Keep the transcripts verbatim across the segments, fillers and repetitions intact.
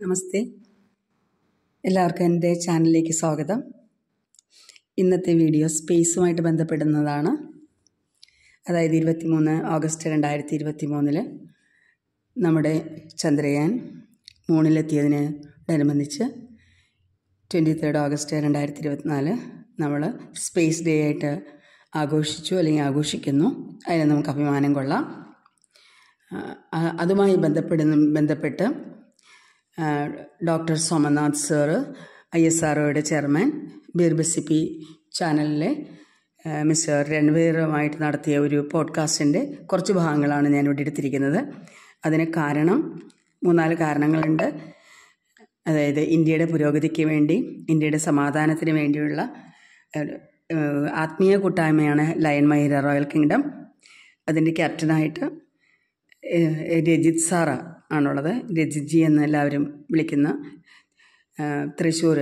നമസ്തേ, എല്ലാവർക്കും എൻ്റെ ചാനലിലേക്ക് സ്വാഗതം. ഇന്നത്തെ വീഡിയോ സ്പേസുമായിട്ട് ബന്ധപ്പെടുന്നതാണ്. അതായത് ഇരുപത്തി മൂന്ന് ഓഗസ്റ്റ് രണ്ടായിരത്തി ഇരുപത്തി മൂന്നില് നമ്മുടെ ചന്ദ്രയാൻ മൂണിലെത്തിയതിനോടനുബന്ധിച്ച് ട്വൻറ്റി തേർഡ് ഓഗസ്റ്റ് രണ്ടായിരത്തി ഇരുപത്തിനാല് നമ്മൾ സ്പേസ് ഡേ ആയിട്ട് ആഘോഷിച്ചു അല്ലെങ്കിൽ ആഘോഷിക്കുന്നു. അതിന് നമുക്ക് അഭിമാനം കൊള്ളാം. അതുമായി ബന്ധപ്പെടുന്ന ബന്ധപ്പെട്ട് doctor Somanath sir, I S R ഒയുടെ ചെയർമാൻ, ബീർബസിപ്പി ചാനലിലെ മിസ്റ്റർ രൺവീറുമായിട്ട് നടത്തിയ ഒരു പോഡ്കാസ്റ്റിൻ്റെ കുറച്ച് ഭാഗങ്ങളാണ് ഞാനിവിടെ എടുത്തിരിക്കുന്നത്. അതിന് കാരണം മൂന്നാല് കാരണങ്ങളുണ്ട്. അതായത് ഇന്ത്യയുടെ പുരോഗതിക്ക് വേണ്ടി, ഇന്ത്യയുടെ സമാധാനത്തിന് വേണ്ടിയുള്ള ആത്മീയ കൂട്ടായ്മയാണ് ലയൺ മൈര റോയൽ കിങ്ഡം. അതിൻ്റെ ക്യാപ്റ്റനായിട്ട് രജിത് സാറ ആണുള്ളത്. രജിത് ജി എന്ന് എല്ലാവരും വിളിക്കുന്ന തൃശ്ശൂർ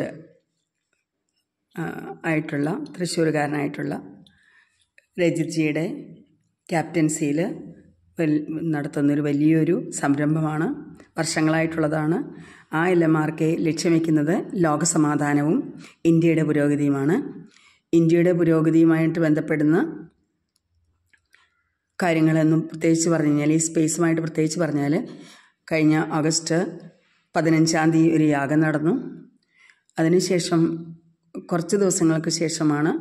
ആയിട്ടുള്ള തൃശ്ശൂരുകാരനായിട്ടുള്ള രജിത് ജിയുടെ ക്യാപ്റ്റൻസിയിൽ നടത്തുന്നൊരു വലിയൊരു സംരംഭമാണ്, വർഷങ്ങളായിട്ടുള്ളതാണ്. ആ എൽ എം ആർ കെ ലക്ഷ്യം വയ്ക്കുന്നത് ലോകസമാധാനവും ഇന്ത്യയുടെ പുരോഗതിയുമാണ്. ഇന്ത്യയുടെ പുരോഗതിയുമായിട്ട് ബന്ധപ്പെടുന്ന കാര്യങ്ങളെന്നും പ്രത്യേകിച്ച് പറഞ്ഞു കഴിഞ്ഞാൽ, ഈ സ്പേസുമായിട്ട് പ്രത്യേകിച്ച് പറഞ്ഞാൽ, കഴിഞ്ഞ ഓഗസ്റ്റ് പതിനഞ്ചാം തീയതി ഒരു യാഗം നടന്നു. അതിനുശേഷം കുറച്ച് ദിവസങ്ങൾക്ക് ശേഷമാണ്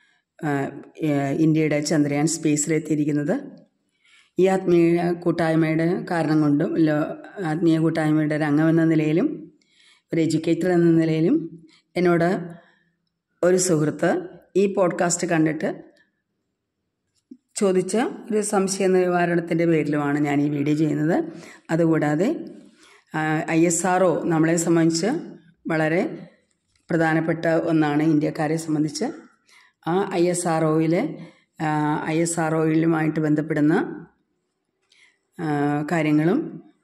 ഇന്ത്യയുടെ ചന്ദ്രയാൻ സ്പേസിലെത്തിയിരിക്കുന്നത്. ഈ ആത്മീയ കൂട്ടായ്മയുടെ കാരണം കൊണ്ടും ആത്മീയ കൂട്ടായ്മയുടെ ഒരു അംഗമെന്ന നിലയിലും ഒരു എഡ്യൂക്കേറ്റർ എന്ന നിലയിലും എന്നോട് ഒരു സുഹൃത്ത് ഈ പോഡ്കാസ്റ്റ് കണ്ടിട്ട് ചോദിച്ച ഒരു സംശയ നിവാരണത്തിൻ്റെ പേരിലുമാണ് ഞാൻ ഈ വീഡിയോ ചെയ്യുന്നത്. അതുകൂടാതെ ഐ എസ് ആർ ഒ നമ്മളെ സംബന്ധിച്ച് വളരെ പ്രധാനപ്പെട്ട ഒന്നാണ് ഇന്ത്യക്കാരെ സംബന്ധിച്ച്. ആ ഐ എസ് ആർ ഒയിലെ ഐ എസ് ആർ ഒയിലുമായിട്ട് ബന്ധപ്പെടുന്ന കാര്യങ്ങളും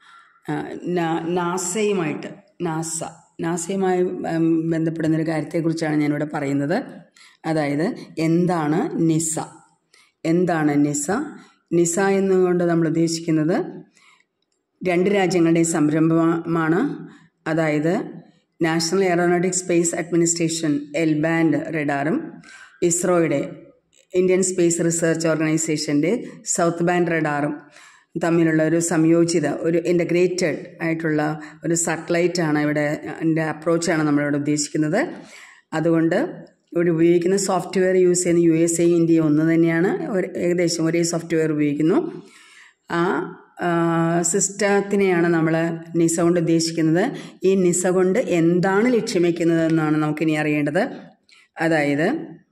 നാസയുമായിട്ട് നാസ നാസയുമായി ബന്ധപ്പെടുന്നൊരു കാര്യത്തെക്കുറിച്ചാണ് ഞാനിവിടെ പറയുന്നത്. അതായത് എന്താണ് നിസ, എന്താണ് നിസ? നിസ എന്നുകൊണ്ട് നമ്മൾ ഉദ്ദേശിക്കുന്നത് രണ്ട് രാജ്യങ്ങളുടെ സംരംഭമാണ്. അതായത് national aeronautic space administration L band റഡാറും ഇസ്രോയുടെ ഇന്ത്യൻ സ്പേസ് റിസർച്ച് ഓർഗനൈസേഷൻ്റെ സൗത്ത് ബാൻഡ് റഡാറും തമ്മിലുള്ള ഒരു സംയോജിത, ഒരു ഇൻ്റഗ്രേറ്റഡ് ആയിട്ടുള്ള ഒരു സാറ്റലൈറ്റാണ് ഇവിടെ, അതിൻ്റെ അപ്രോച്ചാണ് നമ്മളിവിടെ ഉദ്ദേശിക്കുന്നത്. അതുകൊണ്ട് ഇവിടെ ഉപയോഗിക്കുന്ന സോഫ്റ്റ്വെയർ യൂസ് ചെയ്യുന്ന യു എസ് എ ഇന്ത്യ ഒന്ന് തന്നെയാണ്, ഏകദേശം ഒരേ സോഫ്റ്റ്വെയർ ഉപയോഗിക്കുന്നു. ആ സിസ്റ്റത്തിനെയാണ് നമ്മൾ നിസ കൊണ്ട് ഉദ്ദേശിക്കുന്നത്. ഈ നിസ കൊണ്ട് എന്താണ് ലക്ഷ്യം വയ്ക്കുന്നതെന്നാണ് നമുക്കിനി അറിയേണ്ടത്. അതായത്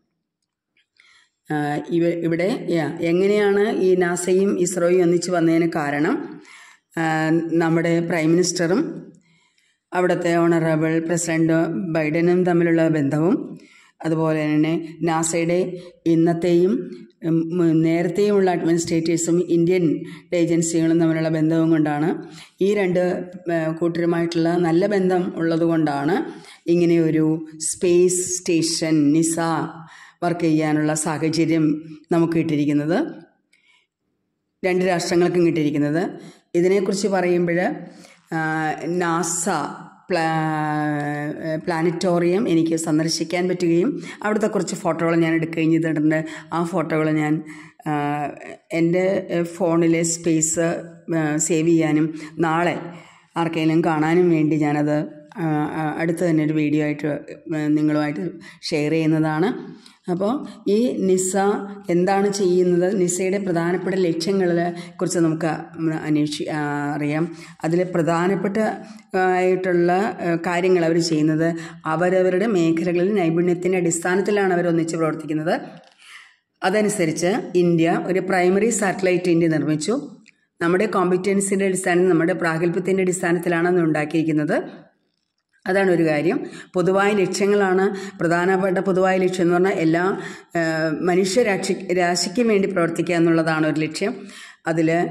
ഇവ ഇവിടെ എങ്ങനെയാണ് ഈ നാസയും ഇസ്രോയും ഒന്നിച്ച് വന്നതിന് കാരണം, നമ്മുടെ പ്രൈം മിനിസ്റ്ററും അവിടുത്തെ ഓണറബിൾ പ്രസിഡന്റ് ബൈഡനും തമ്മിലുള്ള ബന്ധവും, അതുപോലെ തന്നെ നാസയുടെ ഇന്നത്തെയും നേരത്തെയുമുള്ള അഡ്മിനിസ്ട്രേറ്റേഴ്സും ഇന്ത്യൻ ഏജൻസികളും തമ്മിലുള്ള ബന്ധവും കൊണ്ടാണ്, ഈ രണ്ട് കൂട്ടരുമായിട്ടുള്ള നല്ല ബന്ധം ഉള്ളതുകൊണ്ടാണ് ഇങ്ങനെയൊരു സ്പേസ് സ്റ്റേഷൻ നിസ വർക്ക് ചെയ്യാനുള്ള സാഹചര്യം നമുക്ക് കിട്ടിയിരിക്കുന്നത്, രണ്ട് രാഷ്ട്രങ്ങൾക്കും കിട്ടിയിരിക്കുന്നത്. ഇതിനെക്കുറിച്ച് പറയുമ്പോൾ നാസ പ്ലാ പ്ലാനറ്റോറിയം എനിക്ക് സന്ദർശിക്കാൻ പറ്റുകയും അവിടുത്തെ കുറച്ച് ഫോട്ടോകൾ ഞാൻ എടുക്കുകയും ചെയ്തിട്ടുണ്ട്. ആ ഫോട്ടോകൾ ഞാൻ എൻ്റെ ഫോണിലെ സ്പേസ് സേവ് ചെയ്യാനും നാളെ ആർക്കെങ്കിലും കാണാനും വേണ്ടി ഞാനത് അടുത്ത് തന്നെ ഒരു വീഡിയോ ആയിട്ട് നിങ്ങളുമായിട്ട് ഷെയർ ചെയ്യുന്നതാണ്. അപ്പോൾ ഈ നിസ എന്താണ് ചെയ്യുന്നത്, നിസയുടെ പ്രധാനപ്പെട്ട ലക്ഷ്യങ്ങളെ കുറിച്ച് നമുക്ക് അന്വേഷി അറിയാം. അതിൽ പ്രധാനപ്പെട്ട ആയിട്ടുള്ള കാര്യങ്ങൾ അവർ ചെയ്യുന്നത് അവരവരുടെ മേഖലകളിൽ നൈപുണ്യത്തിൻ്റെ അടിസ്ഥാനത്തിലാണ് അവർ ഒന്നിച്ച് പ്രവർത്തിക്കുന്നത്. അതനുസരിച്ച് ഇന്ത്യ ഒരു പ്രൈമറി സാറ്റലൈറ്റ് ഇന്ത്യ നിർമ്മിച്ചു. നമ്മുടെ കോമ്പിറ്റൻസിൻ്റെ അടിസ്ഥാനത്തിൽ, നമ്മുടെ പ്രാഗൽഭ്യത്തിൻ്റെ അടിസ്ഥാനത്തിലാണ് അത് ഉണ്ടാക്കിയിരിക്കുന്നത്. അതാണ് ഒരു കാര്യം. പൊതുവായ ലക്ഷ്യങ്ങളാണ് പ്രധാനപ്പെട്ട പൊതുവായ ലക്ഷ്യം എന്ന് പറഞ്ഞാൽ എല്ലാ മനുഷ്യരാശി രാശിക്കും വേണ്ടി പ്രവർത്തിക്കുക എന്നുള്ളതാണ് ഒരു ലക്ഷ്യം. അതിൽ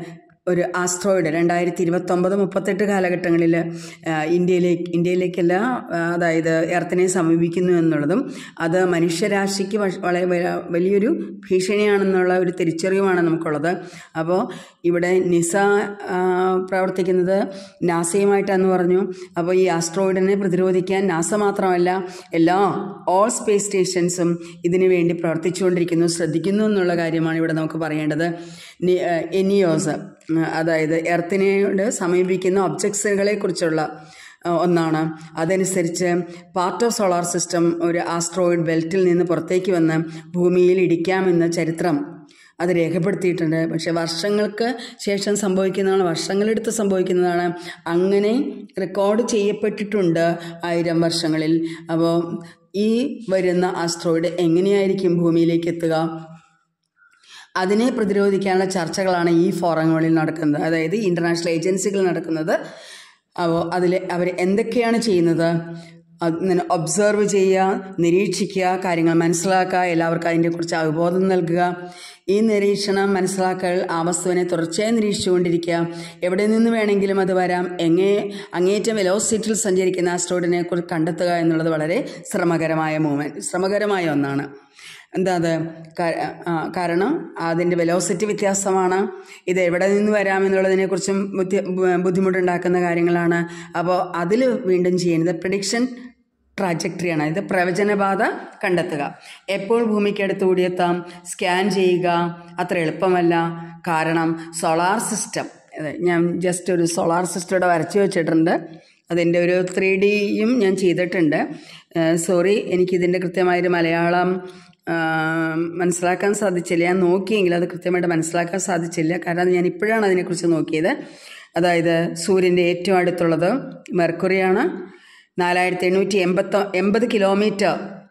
ഒരു ആസ്ട്രോയിഡ് രണ്ടായിരത്തി ഇരുപത്തൊമ്പത് മുപ്പത്തെട്ട് കാലഘട്ടങ്ങളിൽ ഇന്ത്യയിലേക്ക് ഇന്ത്യയിലേക്കല്ല അതായത് എർത്തിനെ സമീപിക്കുന്നു എന്നുള്ളതും അത് മനുഷ്യരാശിക്ക് വളരെ വലിയൊരു ഭീഷണിയാണെന്നുള്ള ഒരു തിരിച്ചറിവുമാണ് നമുക്കുള്ളത്. അപ്പോൾ ഇവിടെ നിസ പ്രവർത്തിക്കുന്നത് നാസയുമായിട്ടാണെന്ന് പറഞ്ഞു. അപ്പോൾ ഈ ആസ്ട്രോയിഡിനെ പ്രതിരോധിക്കാൻ നാസ മാത്രമല്ല എല്ലാ ഓൾ സ്പേസ് സ്റ്റേഷൻസും ഇതിനു വേണ്ടി പ്രവർത്തിച്ചുകൊണ്ടിരിക്കുന്നു, ശ്രദ്ധിക്കുന്നു എന്നുള്ള കാര്യമാണ് ഇവിടെ നമുക്ക് പറയേണ്ടത്. എനിയോസ് അതായത് എർത്തിനോട് സമീപിക്കുന്ന ഒബ്ജക്ട്സുകളെ കുറിച്ചുള്ള ഒന്നാണ്. അതനുസരിച്ച് പാർട്ട് ഓഫ് സോളാർ സിസ്റ്റം ഒരു ആസ്ട്രോയിഡ് ബെൽറ്റിൽ നിന്ന് പുറത്തേക്ക് വന്ന് ഭൂമിയിൽ ഇടിക്കാമെന്ന ചരിത്രം അത് രേഖപ്പെടുത്തിയിട്ടുണ്ട്. പക്ഷെ വർഷങ്ങൾക്ക് ശേഷം സംഭവിക്കുന്നതാണ്, വർഷങ്ങളെടുത്ത് സംഭവിക്കുന്നതാണ്. അങ്ങനെ റെക്കോർഡ് ചെയ്യപ്പെട്ടിട്ടുണ്ട് ആയിരം വർഷങ്ങളിൽ. അപ്പോൾ ഈ വരുന്ന ആസ്ട്രോയിഡ് എങ്ങനെയായിരിക്കും ഭൂമിയിലേക്ക് എത്തുക, അതിനെ പ്രതിരോധിക്കാനുള്ള ചർച്ചകളാണ് ഈ ഫോറങ്ങളിൽ നടക്കുന്നത്, അതായത് ഇൻ്റർനാഷണൽ ഏജൻസികൾ നടക്കുന്നത്. അപ്പോൾ അതിൽ അവർ എന്തൊക്കെയാണ് ചെയ്യുന്നത്, അതിനെ ഒബ്സർവ് ചെയ്യുക, നിരീക്ഷിക്കുക, കാര്യങ്ങൾ മനസ്സിലാക്കുക, എല്ലാവർക്കും അതിനെക്കുറിച്ച് അവബോധം നൽകുക. ഈ നിരീക്ഷണം മനസ്സിലാക്കൽ ആ വസ്തുവിനെ തുടർച്ചയായി നിരീക്ഷിച്ചുകൊണ്ടിരിക്കുക. എവിടെ നിന്ന് വേണമെങ്കിലും അത് വരാം. എങ്ങേ അങ്ങേറ്റം വെലോസിറ്റിയിൽ സഞ്ചരിക്കുന്ന ആസ്ട്രോയിഡിനെ കുറിച്ച് കണ്ടെത്തുക എന്നുള്ളത് വളരെ ശ്രമകരമായ മൂവ്മെൻറ്റ് ശ്രമകരമായ ഒന്നാണ്. എന്താ അത്? കാരണം അതിൻ്റെ വെലോസിറ്റി വ്യത്യാസമാണ്. ഇത് എവിടെ നിന്ന് വരാമെന്നുള്ളതിനെക്കുറിച്ചും ബുദ്ധി ബുദ്ധിമുട്ടുണ്ടാക്കുന്ന കാര്യങ്ങളാണ്. അപ്പോൾ അതിൽ വീണ്ടും ചെയ്യുന്നത് പ്രെഡിക്ഷൻ ട്രാജക്ടറിയാണ്. ഇത് പ്രവചനപാത കണ്ടെത്തുക. എപ്പോൾ ഭൂമിക്കടുത്ത് കൂടിയെത്താം, സ്കാൻ ചെയ്യുക അത്ര എളുപ്പമല്ല. കാരണം സോളാർ സിസ്റ്റം, ഞാൻ ജസ്റ്റ് ഒരു സോളാർ സിസ്റ്റം ഇവിടെ വരച്ചു വെച്ചിട്ടുണ്ട്. അതിൻ്റെ ഒരു ത്രീ ഡിയും ഞാൻ ചെയ്തിട്ടുണ്ട്. സോറി, എനിക്കിതിൻ്റെ കൃത്യമായൊരു മലയാളം മനസ്സിലാക്കാൻ സാധിച്ചില്ല. ഞാൻ നോക്കിയെങ്കിൽ അത് കൃത്യമായിട്ട് മനസ്സിലാക്കാൻ സാധിച്ചില്ല. കാരണം ഞാൻ ഇപ്പോഴാണ് അതിനെക്കുറിച്ച് നോക്കിയത്. അതായത് സൂര്യൻ്റെ ഏറ്റവും അടുത്തുള്ളത് മെർക്കുറിയാണ്. നാലായിരത്തി എണ്ണൂറ്റി എൺപത്തി എൺപത് കിലോമീറ്റർ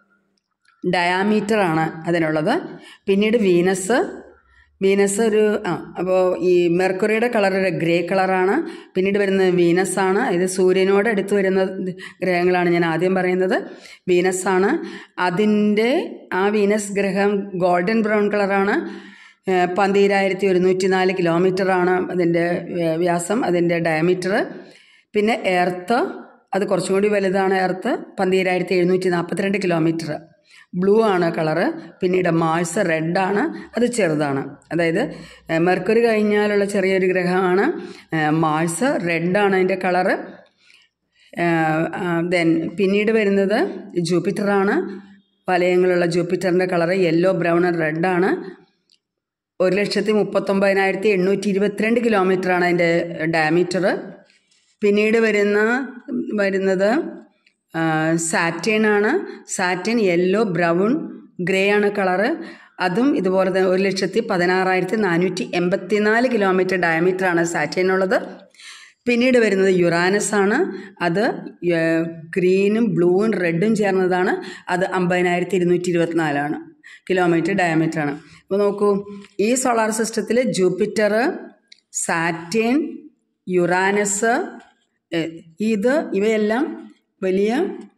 ഡയാമീറ്ററാണ് അതിനുള്ളത്. പിന്നീട് വീനസ് വീനസ് ഒരു ആ അപ്പോൾ ഈ മെർക്കുറിയുടെ കളർ ഒരു ഗ്രേ കളറാണ്. പിന്നീട് വരുന്നത് വീനസാണ്. ഇത് സൂര്യനോട് അടുത്ത് വരുന്ന ഗ്രഹങ്ങളാണ് ഞാൻ ആദ്യം പറയുന്നത്. വീനസാണ്. അതിൻ്റെ ആ വീനസ് ഗ്രഹം ഗോൾഡൻ ബ്രൗൺ കളറാണ്. പന്തീരായിരത്തി ഒരുന്നൂറ്റി നാല് കിലോമീറ്ററാണ് അതിൻ്റെ വ്യാസം, അതിൻ്റെ ഡയമീറ്റർ. പിന്നെ എർത്ത്, അത് കുറച്ചും കൂടി വലുതാണ്. എർത്ത് പന്തീരായിരത്തി എഴുന്നൂറ്റി നാൽപ്പത്തിരണ്ട് കിലോമീറ്റർ. ബ്ലൂ ആണ് കളറ്. പിന്നീട് മാഴ്സ് റെഡാണ്, അത് ചെറുതാണ്. അതായത് മെർക്കുറി കഴിഞ്ഞാലുള്ള ചെറിയൊരു ഗ്രഹമാണ് മാഴ്സ്. റെഡാണ് അതിൻ്റെ കളറ്. ദെൻ പിന്നീട് വരുന്നത് ജൂപ്പിറ്ററാണ്. വലയങ്ങളുള്ള ജൂപ്പിറ്ററിൻ്റെ കളറ് യെല്ലോ ബ്രൗൺ റെഡാണ്. ഒരു ലക്ഷത്തി മുപ്പത്തൊമ്പതിനായിരത്തി എണ്ണൂറ്റി ഇരുപത്തിരണ്ട് കിലോമീറ്ററാണ് അതിൻ്റെ ഡയമീറ്റർ. പിന്നീട് വരുന്ന വരുന്നത് സാറ്റേൺ ആണ്. സാറ്റേൺ യെല്ലോ ബ്രൗൺ ഗ്രേ ആണ് കളറ്. അതും ഇതുപോലെ തന്നെ ഒരു ലക്ഷത്തി പതിനാറായിരത്തി നാനൂറ്റി എൺപത്തി നാല് കിലോമീറ്റർ ഡയമീറ്ററാണ് സാറ്റേണുള്ളത്. പിന്നീട് വരുന്നത് യുറാനസ് ആണ്. അത് ഗ്രീനും ബ്ലൂവും റെഡും ചേർന്നതാണ്. അത് അമ്പതിനായിരത്തി ഇരുന്നൂറ്റി ഇരുപത്തിനാലാണ് കിലോമീറ്റർ ഡയമീറ്ററാണ്. അപ്പോൾ നോക്കൂ, ഈ സോളാർ സിസ്റ്റത്തിൽ ജൂപ്പിറ്റർ, സാറ്റേൺ, യുറാനസ്, ഇത് ഇവയെല്ലാം വലിയ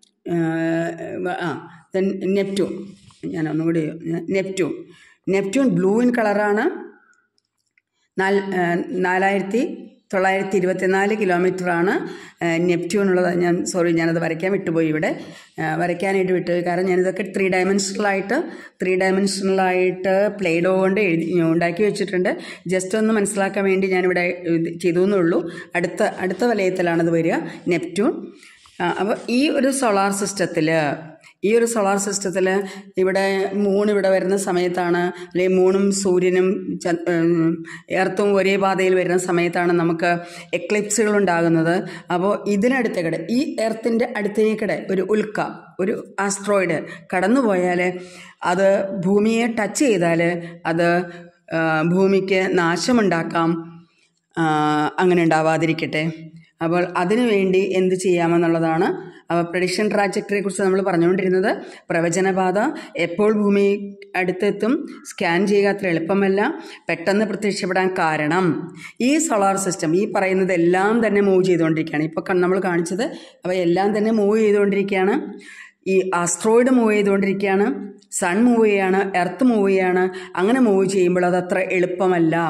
ആ നെപ്റ്റ്യൂൺ, ഞാൻ ഒന്നുകൂടി നെപ്റ്റ്യൂൺ നെപ്റ്റ്യൂൺ ബ്ലൂ ഇൻ കളറാണ്. നാല് നാലായിരത്തി തൊള്ളായിരത്തി ഇരുപത്തിനാല് കിലോമീറ്ററാണ് നെപ്റ്റ്യൂണുള്ളത്. ഞാൻ സോറി ഞാനത് വരയ്ക്കാൻ വിട്ടുപോയി, ഇവിടെ വരയ്ക്കാനായിട്ട് വിട്ടുപോയി. കാരണം ഞാനിതൊക്കെ ത്രീ ഡയമെൻഷണലായിട്ട് ത്രീ ഡയമെൻഷണലായിട്ട് പ്ലേഡോ കൊണ്ട് എഴുതി ഉണ്ടാക്കി വെച്ചിട്ടുണ്ട്. ജസ്റ്റ് ഒന്ന് മനസ്സിലാക്കാൻ വേണ്ടി ഞാനിവിടെ ചെയ്തു എന്നുള്ളൂ. അടുത്ത അടുത്ത വലയത്തിലാണത് വരിക, നെപ്റ്റ്യൂൺ. അപ്പോൾ ഈ ഒരു സോളാർ സിസ്റ്റത്തിൽ ഈ ഒരു സോളാർ സിസ്റ്റത്തിൽ ഇവിടെ മൂൺ ഇവിടെ വരുന്ന സമയത്താണ്, അല്ലെങ്കിൽ മൂണും സൂര്യനും എർത്തും ഒരേ പാതയിൽ വരുന്ന സമയത്താണ് നമുക്ക് എക്ലിപ്സുകൾ ഉണ്ടാകുന്നത്. അപ്പോൾ ഇതിനടുത്തേക്കടെ ഈ എർത്തിൻ്റെ അടുത്തേക്കടെ ഒരു ഉൽക്ക, ഒരു ആസ്ട്രോയിഡ് കടന്നു പോയാൽ, അത് ഭൂമിയെ ടച്ച് ചെയ്താൽ അത് ഭൂമിക്ക് നാശമുണ്ടാക്കാം. അങ്ങനെ ഉണ്ടാവാതിരിക്കട്ടെ. അപ്പോൾ അതിനു വേണ്ടി എന്ത് ചെയ്യാമെന്നുള്ളതാണ്. അപ്പോൾ പ്രഡിക്ഷൻ ട്രാജക്ടറിയെ കുറിച്ച് നമ്മൾ പറഞ്ഞുകൊണ്ടിരുന്നത്. പ്രവചനപാത എപ്പോൾ ഭൂമി അടുത്തെത്തും, സ്കാൻ ചെയ്യുക അത്ര എളുപ്പമല്ല, പെട്ടെന്ന് പ്രത്യക്ഷപ്പെടാൻ കാരണം ഈ സോളാർ സിസ്റ്റം ഈ പറയുന്നത് എല്ലാം തന്നെ മൂവ് ചെയ്തുകൊണ്ടിരിക്കുകയാണ്. ഇപ്പോൾ നമ്മൾ കാണിച്ചത് അവ എല്ലാം തന്നെ മൂവ് ചെയ്തുകൊണ്ടിരിക്കുകയാണ്. ഈ ആസ്ട്രോയിഡ് മൂവ് ചെയ്തുകൊണ്ടിരിക്കുകയാണ്, സൺ മൂവ് ചെയ്യാണ്, എർത്ത് മൂവ് ചെയ്യാണ്. അങ്ങനെ മൂവ് ചെയ്യുമ്പോൾ അതത്ര എളുപ്പമല്ല.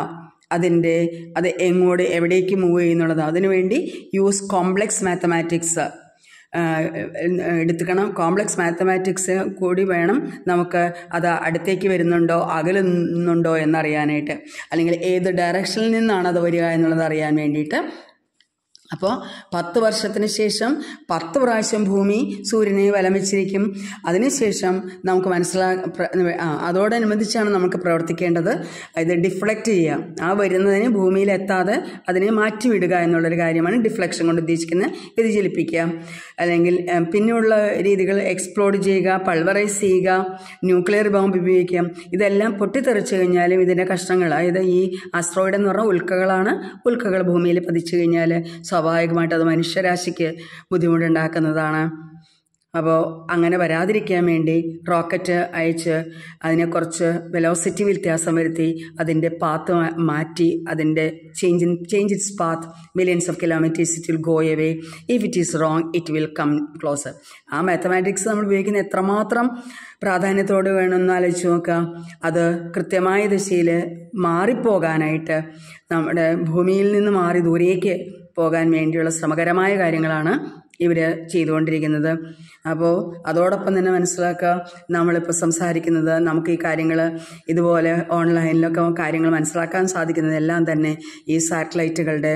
അതിൻ്റെ അത് എങ്ങോട്ട് എവിടേക്ക് മൂവ് ചെയ്യുന്നുള്ളത്, അതിനുവേണ്ടി യൂസ് കോംപ്ലക്സ് മാത്തമാറ്റിക്സ് എടുത്തുക്കണം. കോംപ്ലക്സ് മാത്തമാറ്റിക്സ് കൂടി വേണം നമുക്ക് അത് അടുത്തേക്ക് വരുന്നുണ്ടോ അകലുന്നുണ്ടോ എന്നറിയാനായിട്ട്, അല്ലെങ്കിൽ ഏത് ഡയറക്ഷനിൽ നിന്നാണ് അത് വരിക എന്നുള്ളത് അറിയാൻ വേണ്ടിയിട്ട്. അപ്പോൾ പത്ത് വർഷത്തിന് ശേഷം പത്ത് പ്രാവശ്യം ഭൂമി സൂര്യനെ വലം വെച്ചിരിക്കും. അതിനുശേഷം നമുക്ക് മനസ്സിലാ അതോടനുബന്ധിച്ചാണ് നമുക്ക് പ്രവർത്തിക്കേണ്ടത്. ഇത് ഡിഫ്ലക്റ്റ് ചെയ്യുക, ആ വരുന്നതിന് ഭൂമിയിലെത്താതെ അതിനെ മാറ്റിവിടുക എന്നുള്ളൊരു കാര്യമാണ് ഡിഫ്ലക്ഷൻ കൊണ്ട് ഉദ്ദേശിക്കുന്നത്. വ്യതിചലിപ്പിക്കുക, അല്ലെങ്കിൽ പിന്നെയുള്ള രീതികൾ എക്സ്പ്ലോഡ് ചെയ്യുക, പൾവറൈസ് ചെയ്യുക, ന്യൂക്ലിയർ ബോംബ് ഉപയോഗിക്കുക. ഇതെല്ലാം പൊട്ടിത്തെറിച്ച് കഴിഞ്ഞാലും ഇതിൻ്റെ കഷ്ണങ്ങൾ, അതായത് ഈ ആസ്ട്രോയിഡ് എന്ന് പറഞ്ഞാൽ ഉൽക്കകളാണ്, ഉൽക്കകൾ ഭൂമിയിൽ പതിച്ചു കഴിഞ്ഞാൽ സ്വാഭാവികമായിട്ട് അത് മനുഷ്യരാശിക്ക് ബുദ്ധിമുട്ടുണ്ടാക്കുന്നതാണ്. അപ്പോൾ അങ്ങനെ വരാതിരിക്കാൻ വേണ്ടി റോക്കറ്റ് അയച്ച് അതിനെ കുറച്ച് വെലോസിറ്റി വ്യത്യാസം വരുത്തി അതിൻ്റെ പാത്ത് മാറ്റി, അതിൻ്റെ change in change its path millions of kilometres it will go away. If it is wrong it will come closer. ആ മാത്തമാറ്റിക്സ് നമ്മൾ ഉപയോഗിക്കുന്ന എത്രമാത്രം പ്രാധാന്യത്തോട് വേണമെന്ന് ആലോചിച്ച് നോക്കുക. അത് കൃത്യമായ ദിശയിൽ മാറിപ്പോകാനായിട്ട്, നമ്മുടെ ഭൂമിയിൽ നിന്ന് മാറി ദൂരേക്ക് പോകാൻ വേണ്ടിയുള്ള ശ്രമകരമായ കാര്യങ്ങളാണ് ഇവർ ചെയ്തുകൊണ്ടിരിക്കുന്നത്. അപ്പോൾ അതോടൊപ്പം തന്നെ മനസ്സിലാക്കുക, നമ്മളിപ്പോൾ സംസാരിക്കുന്നത്, നമുക്ക് ഈ കാര്യങ്ങൾ ഇതുപോലെ ഓൺലൈനിലൊക്കെ കാര്യങ്ങൾ മനസ്സിലാക്കാൻ സാധിക്കുന്നതെല്ലാം തന്നെ ഈ സാറ്റലൈറ്റുകളുടെ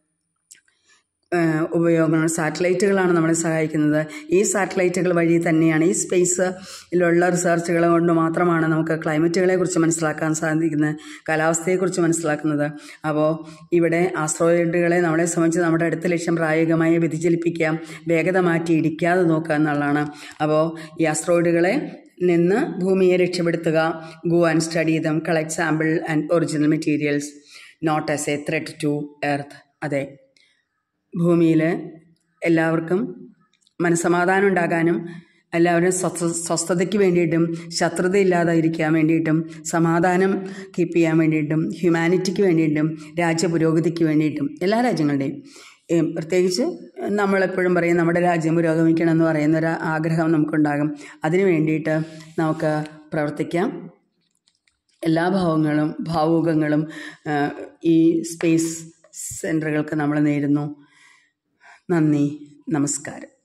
ഉപയോഗങ്ങൾ. സാറ്റലൈറ്റുകളാണ് നമ്മളെ സഹായിക്കുന്നത്. ഈ സാറ്റലൈറ്റുകൾ വഴി തന്നെയാണ്, ഈ സ്പേസിലുള്ള റിസർച്ചുകൾ കൊണ്ട് മാത്രമാണ് നമുക്ക് ക്ലൈമറ്റുകളെ കുറിച്ച് മനസ്സിലാക്കാൻ സാധിക്കുന്നത്, കാലാവസ്ഥയെക്കുറിച്ച് മനസ്സിലാക്കുന്നത്. അപ്പോൾ ഇവിടെ ആസ്ട്രോയിഡുകളെ നമ്മളെ സംബന്ധിച്ച് നമ്മുടെ അടുത്ത ലക്ഷ്യം പ്രായോഗികമായി വ്യതിചലിപ്പിക്കുക, വേഗത മാറ്റി ഇടിക്കാതെ നോക്കുക എന്നുള്ളതാണ്. അപ്പോൾ ഈ ആസ്ട്രോയിഡുകളെ നിന്ന് ഭൂമിയെ രക്ഷപ്പെടുത്തുക, go and study them, collect sample and original materials, not as a threat to earth. അതെ, ഭൂമിയിൽ എല്ലാവർക്കും മനസ്സമാധാനം ഉണ്ടാകാനും എല്ലാവരും സ്വസ്ഥ സ്വസ്ഥതയ്ക്ക് വേണ്ടിയിട്ടും ശത്രുതയില്ലാതെ ഇരിക്കാൻ വേണ്ടിയിട്ടും സമാധാനം കീപ്പ് ചെയ്യാൻ വേണ്ടിയിട്ടും ഹ്യൂമാനിറ്റിക്ക് വേണ്ടിയിട്ടും രാജ്യപുരോഗതിക്ക് വേണ്ടിയിട്ടും എല്ലാ രാജ്യങ്ങളുടെയും, പ്രത്യേകിച്ച് നമ്മളെപ്പോഴും പറയും നമ്മുടെ രാജ്യം പുരോഗമിക്കണം എന്ന് പറയുന്നൊരു ആഗ്രഹം നമുക്കുണ്ടാകും. അതിനു വേണ്ടിയിട്ട് നമുക്ക് പ്രവർത്തിക്കാം. എല്ലാ ഭാവങ്ങളും ഭാവുകങ്ങളും ഈ സ്പേസ് സെൻറ്ററുകൾക്ക് നമ്മൾ നേരുന്നു. നന്ദി, നമസ്കാരം.